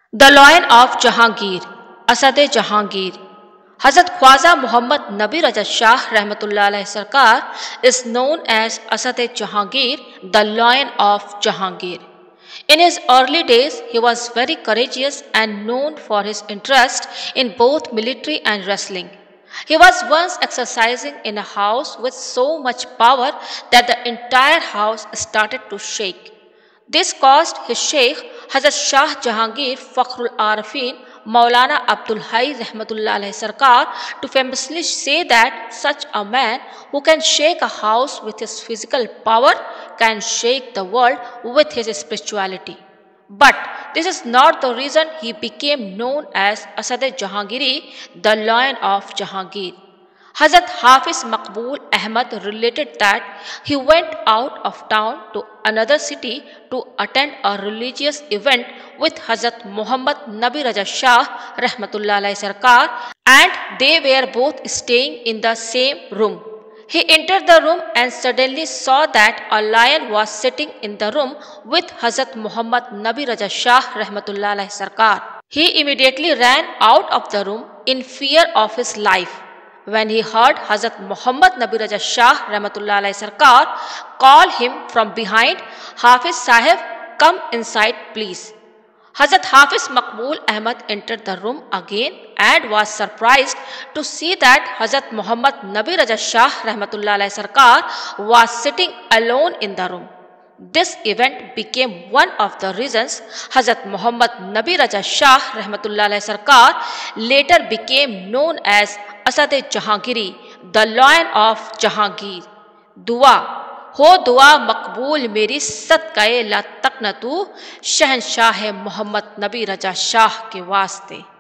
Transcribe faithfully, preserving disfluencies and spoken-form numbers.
The Lion of Jahangir, Asad-e Jahangir. Hazrat Khwaja Muhammad Nabi Raja Shah Rahmatullah Alayhi Sarkar is known as Asad-e Jahangir, the Lion of Jahangir. In his early days, he was very courageous and known for his interest in both military and wrestling. He was once exercising in a house with so much power that the entire house started to shake. This caused his Sheikh Hazrat Shah Jahangir Fakhrul Arifin Maulana Abdul Hai Rahmatullah Alayhi Sarkar to famously say that such a man who can shake a house with his physical power can shake the world with his spirituality. But this is not the reason he became known as Asad-e Jahangiri, the Lion of Jahangir. Hazrat Hafiz Maqbool Ahmad related that he went out of town to another city to attend a religious event with Hazrat Muhammad Nabi Raja Shah Rahmatullah Alayhi Sarkar, and they were both staying in the same room. He entered the room and suddenly saw that a lion was sitting in the room with Hazrat Muhammad Nabi Raja Shah Rahmatullah Alayhi Sarkar. He immediately ran out of the room in fear of his life. When he heard Hazrat Muhammad Nabi Raja Shah Rahmatullah Alayhi Sarkar call him from behind, Hafiz Sahib, come inside please. Hazrat Hafiz Maqbool Ahmad entered the room again and was surprised to see that Hazrat Muhammad Nabi Raja Shah Rahmatullah Alayhi Sarkar was sitting alone in the room. This event became one of the reasons Hazrat Muhammad Nabi Raja Shah Rahmatullah Alayhi Sarkar later became known as Asad-e Jahangiri, the Lion of Jahangir. Dua हो दुआ मकबूल मेरी सदक़े ला तक न तू शहनशाह मोहम्मद नबी रजा शाह के वास्ते।